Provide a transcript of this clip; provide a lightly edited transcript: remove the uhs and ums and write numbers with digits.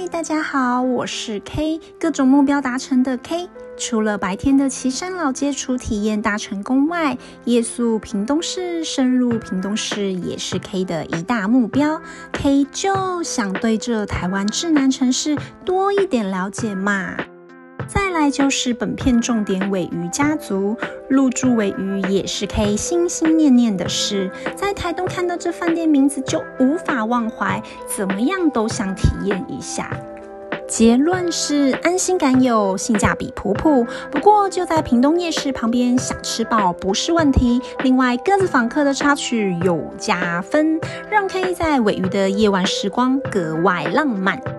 大家好，我是 K， 各种目标达成的 K。除了白天的旗山老街初体验大成功外，夜宿屏东市、深入屏东市也是 K 的一大目标。K 就想对这台湾至南城市多一点了解嘛。再来就是本片重点尾鱼家族，入住尾鱼也是 K 心心念念的事。在台东看到这饭店名字就无法忘怀，怎么样都想体验一下。结论是安心感有，性价比普普，不过就在屏东夜市旁边，想吃饱不是问题。另外鸽子访客的插曲有加分，让 K 在尾鱼的夜晚时光格外浪漫。